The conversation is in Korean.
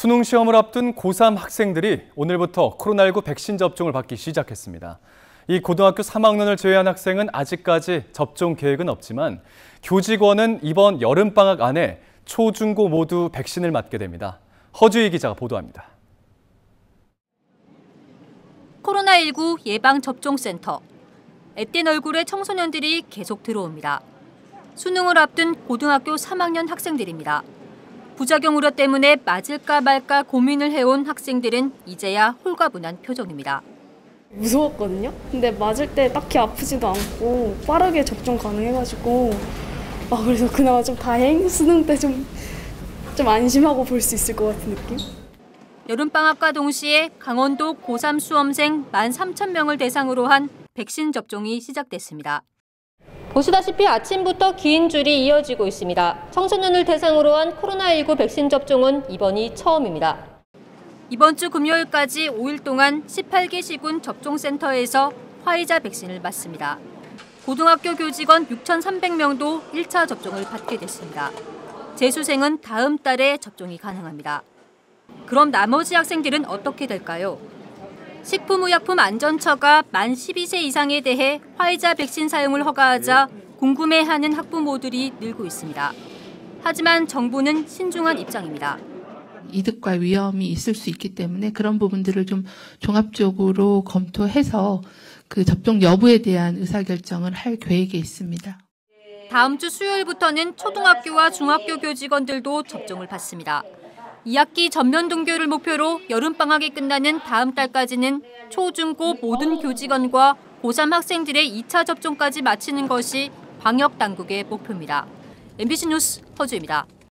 수능 시험을 앞둔 고3 학생들이 오늘부터 코로나19 백신 접종을 받기 시작했습니다. 이 고등학교 3학년을 제외한 학생은 아직까지 접종 계획은 없지만 교직원은 이번 여름방학 안에 초, 중, 고 모두 백신을 맞게 됩니다. 허주희 기자가 보도합니다. 코로나19 예방접종센터. 앳된 얼굴의 청소년들이 계속 들어옵니다. 수능을 앞둔 고등학교 3학년 학생들입니다. 부작용 우려 때문에 맞을까 말까 고민을 해온 학생들은 이제야 홀가분한 표정입니다. 무서웠거든요. 근데 맞을 때 딱히 아프지도 않고 빠르게 접종 가능해가지고 그래서 그나마 좀 다행, 수능 때 좀 안심하고 볼 수 있을 것 같은 느낌? 여름방학과 동시에 강원도 고3 수험생 13,000명을 대상으로 한 백신 접종이 시작됐습니다. 보시다시피 아침부터 긴 줄이 이어지고 있습니다. 청소년을 대상으로 한 코로나19 백신 접종은 이번이 처음입니다. 이번 주 금요일까지 5일 동안 18개 시군 접종센터에서 화이자 백신을 맞습니다. 고등학교 교직원 6,300명도 1차 접종을 받게 됐습니다. 재수생은 다음 달에 접종이 가능합니다. 그럼 나머지 학생들은 어떻게 될까요? 식품의약품안전처가 만 12세 이상에 대해 화이자 백신 사용을 허가하자 궁금해하는 학부모들이 늘고 있습니다. 하지만 정부는 신중한 입장입니다. 이득과 위험이 있을 수 있기 때문에 그런 부분들을 좀 종합적으로 검토해서 그 접종 여부에 대한 의사결정을 할 계획에 있습니다. 다음 주 수요일부터는 초등학교와 중학교 교직원들도 접종을 받습니다. 2학기 전면 등교를 목표로 여름방학이 끝나는 다음 달까지는 초, 중, 고 모든 교직원과 고3 학생들의 2차 접종까지 마치는 것이 방역당국의 목표입니다. MBC 뉴스 허주입니다.